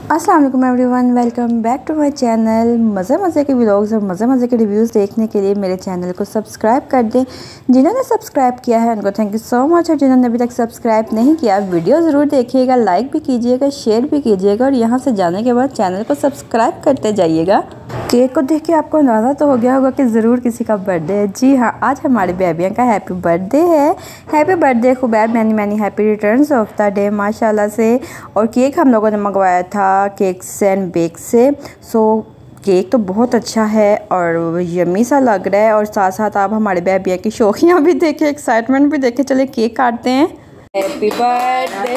अस्सलाम वालेकुम everyone, welcome back to my channel. मज़े के व्लॉग्स और मज़े के रिव्यूज़ देखने के लिए मेरे चैनल को सब्सक्राइब कर दें। जिन्होंने सब्सक्राइब किया है उनको थैंक यू सो मच, और जिन्होंने अभी तक सब्सक्राइब नहीं किया वीडियो ज़रूर देखिएगा, लाइक भी कीजिएगा, शेयर भी कीजिएगा, और यहाँ से जाने के बाद चैनल को सब्सक्राइब करते जाइएगा। केक को देख के आपको अंदाज़ा तो हो गया होगा कि ज़रूर किसी का बर्थडे है। जी हाँ, आज हमारी बेबियाँ का हैप्पी बर्थडे है। Happy birthday Khubaib, many happy returns of the day माशाल्लाह से। और केक हम लोगों ने मंगवाया था केक्स एंड बेक से। सो केक तो बहुत अच्छा है और यम्मी सा लग रहा है, और साथ साथ आप हमारे बेबिया की शौकियाँ भी देखें, एक्साइटमेंट भी देखें। चले केक काटते हैं। Happy birthday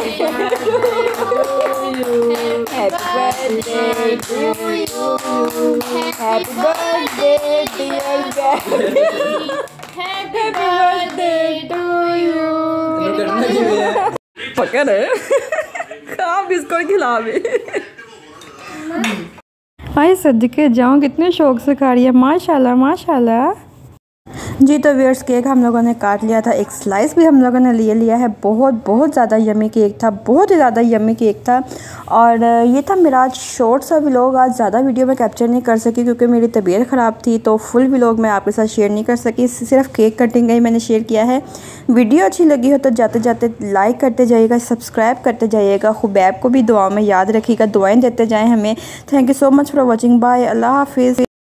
happy birthday dear baby, happy birthday to you. पकड़ है खा बिस्कुट खिला भी। भाई सदके जाऊँ, कितने शौक से खा रही है, माशाल्लाह माशाल्लाह। जी तो व्यूअर्स, केक हम लोगों ने काट लिया था, एक स्लाइस भी हम लोगों ने ले लिया है। बहुत ज़्यादा यम्मी केक था, बहुत ही ज़्यादा यम्मी केक था। और ये था मेरा आज शॉर्ट सा व्लॉग। आज ज़्यादा वीडियो में कैप्चर नहीं कर सकी क्योंकि मेरी तबीयत ख़राब थी, तो फुल व्लॉग मैं आपके साथ शेयर नहीं कर सकी। सिर्फ केक कटिंग का ही मैंने शेयर किया है। वीडियो अच्छी लगी हो तो जाते जाते लाइक करते जाइएगा, सब्सक्राइब करते जाइएगा। खुबैब को भी दुआ में याद रखिएगा, दुआएँ देते जाएँ हमें। Thank you so much for watching, bye, अल्लाह हाफिज़।